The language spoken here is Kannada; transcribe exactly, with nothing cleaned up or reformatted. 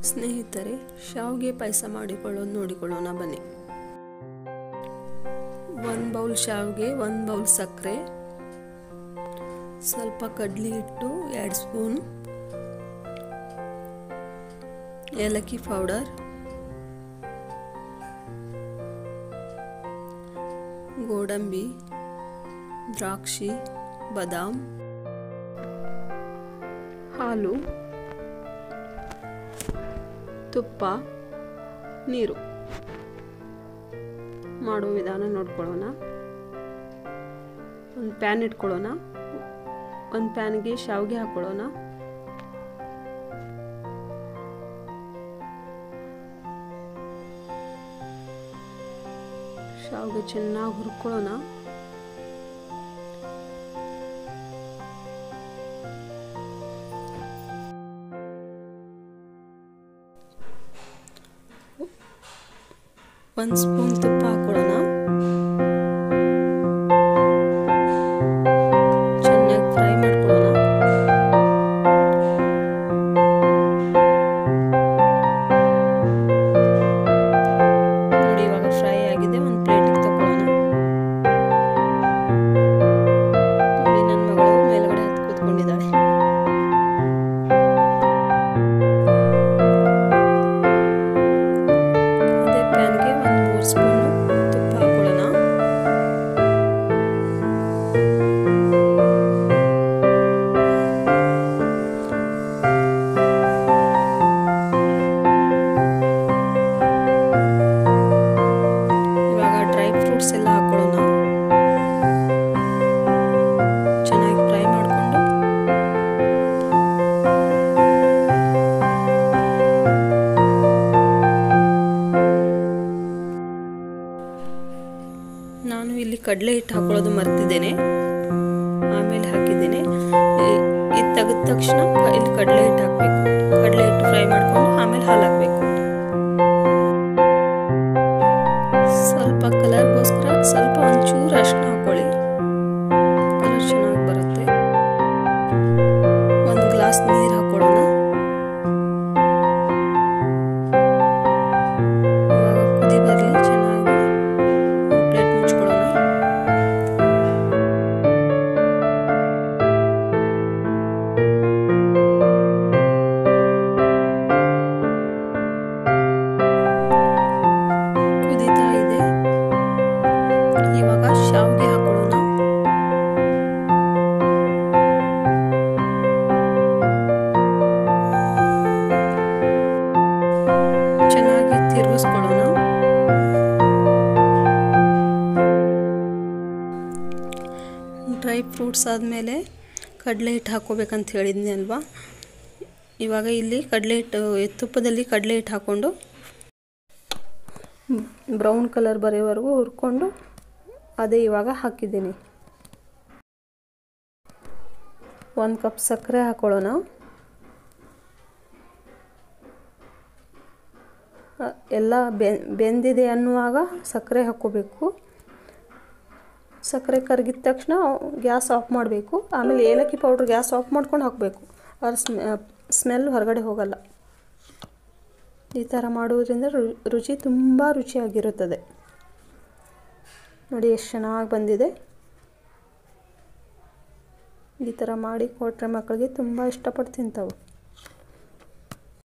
ಸ್ನೇಹಿತರೆ, ಶಾವಿಗೆ ಪಾಯಸ ಮಾಡಿಕೊಳ್ಳೋದು ನೋಡಿಕೊಳ್ಳೋಣ ಬನ್ನಿ. ಒಂದು ಬೌಲ್ ಶಾವಿಗೆ, ಒಂದು ಬೌಲ್ ಸಕ್ಕರೆ, ಸ್ವಲ್ಪ ಕಡ್ಲಿ ಹಿಟ್ಟು ಎರಡು ಸ್ಪೂನ್, ಏಲಕ್ಕಿ ಪೌಡರ್, ಗೋಡಂಬಿ, ದ್ರಾಕ್ಷಿ, ಬಾದಾಮ್, ಹಾಲು, ತುಪ್ಪ, ನೀರು. ಮಾಡೋ ವಿಧಾನ ನೋಡ್ಕೊಳ್ಳೋಣ. ಒಂದು ಪ್ಯಾನ್ ಇಟ್ಕೊಳ್ಳೋಣ. ಒಂದು ಪ್ಯಾನ್ಗೆ ಶಾವಿಗೆ ಹಾಕೊಳ್ಳೋಣ. ಶಾವಿಗೆ ಚೆನ್ನಾಗಿ ಹುರ್ಕೊಳ್ಳೋಣ. ಒಂದು ಸ್ಪೂನ್ ತುಪ್ಪ ಹಾಕೊಳ್ಳೋಣ. ಚೆನ್ನಾಗಿ ಫ್ರೈ ಮಾಡ್ಕೊಳ್ಳೋಣ. ನೋಡಿ, ಇವಾಗ ಫ್ರೈ ಆಗಿದೆ. ಒಂದು ಪ್ಲೇಟಿಗೆ ತಗೊಳ್ಳೋಣ. ನೋಡಿ, ನನ್ನ ಮಗಳು ಮೇಲ್ಗಡೆ ಹತ್ತು ಕೂತ್ಕೊಂಡಿದ್ದಾಳೆ. ಅದೇ ಪ್ಯಾನ್ಗೆ ಒಂದು ಮೂರು ಸ್ಪೂನು ತುಪ್ಪ ಹಾಕೊಳ್ಳೋಣ. ಇವಾಗ ಡ್ರೈ ಫ್ರೂಟ್ಸ್ ಎಲ್ಲ ಹಾಕೊಳ್ಳೋಣ. ಚೆನ್ನಾಗಿ ಫ್ರೈ ಮಾಡಿಕೊಂಡು ನಾನು ಇಲ್ಲಿ ಕಡಲೆ ಹಿಟ್ಟು ಹಾಕೊಳ್ಳೋದು ಮರ್ತಿದ್ದೇನೆ, ಆಮೇಲೆ ಹಾಕಿದ್ದೇನೆ. ಇದು ತೆಗೆದ ತಕ್ಷಣ ಇಲ್ಲಿ ಕಡಲೆ ಹಿಟ್ಟು ಹಾಕಬೇಕು. ಕಡಲೆ ಹಿಟ್ಟು ಫ್ರೈ ಮಾಡ್ಕೊಂಡು ಆಮೇಲೆ ಹಾಲು ಹಾಕಬೇಕು. ಸ್ವಲ್ಪ ಕಲರ್ಗೋಸ್ಕರ ಸ್ವಲ್ಪ ಒಂಚೂರು ಅರಿಶಿನ ಹಾಕೊಳ್ಳಿ, ಕಲರ್ ಚೆನ್ನಾಗಿ ಬರುತ್ತೆ. ಒಂದು ಗ್ಲಾಸ್ ನೀರು ಹಾಕೊಳ್ಳೋಣ. ಇವಾಗ ಕುದಿ ಬರಲಿ ಚೆನ್ನಾಗಿ. ಪ್ಲೇಟ್ ಮುಚ್ಕೊಳ್ಳೋಣ. ಕುದೀತಾ ಇದೆ. ಇವಾಗ ಶಾವಿಗೆ ಹಾಕೊಳ್ಳೋಣ. ಚೆನ್ನಾಗಿ ತಿರುಗಿಸ್ಕೊಳ್ಳೋಣ. ಡ್ರೈ ಫ್ರೂಟ್ಸ್ ಆದಮೇಲೆ ಕಡಲೆ ಹಿಟ್ಟು ಹಾಕ್ಕೋಬೇಕಂತ ಹೇಳಿದ್ನಿ ಅಲ್ವಾ. ಇವಾಗ ಇಲ್ಲಿ ಕಡಲೆ ಹಿಟ್ಟು, ತುಪ್ಪದಲ್ಲಿ ಕಡಲೆ ಹಿಟ್ಟು ಹಾಕ್ಕೊಂಡು ಬ್ರೌನ್ ಕಲರ್ ಬರೋವರೆಗೂ ಹುರ್ಕೊಂಡು ಅದೇ ಇವಾಗ ಹಾಕಿದ್ದೀನಿ. ಒಂದು ಕಪ್ ಸಕ್ಕರೆ ಹಾಕೊಳ್ಳೋಣ. ಎಲ್ಲ ಬೆಂದಿದೆ ಅನ್ನುವಾಗ ಸಕ್ಕರೆ ಹಾಕ್ಕೋಬೇಕು. ಸಕ್ಕರೆ ಕರಗಿದ ತಕ್ಷಣ ಗ್ಯಾಸ್ ಆಫ್ ಮಾಡಬೇಕು. ಆಮೇಲೆ ಏಲಕ್ಕಿ ಪೌಡ್ರ್ ಗ್ಯಾಸ್ ಆಫ್ ಮಾಡ್ಕೊಂಡು ಹಾಕಬೇಕು. ಅದ್ರ ಸ್ಮೆಲ್ ಹೊರಗಡೆ ಹೋಗಲ್ಲ. ಈ ಥರ ಮಾಡೋದ್ರಿಂದ ರುಚಿ ತುಂಬ ರುಚಿಯಾಗಿರುತ್ತದೆ. ನೋಡಿ ಎಷ್ಟು ಚೆನ್ನಾಗಿ ಬಂದಿದೆ. ಈ ಥರ ಮಾಡಿ ಕೊಟ್ಟರೆ ಮಕ್ಕಳಿಗೆ ತುಂಬ ಇಷ್ಟಪಟ್ಟು ತಿಂತಾವೆ.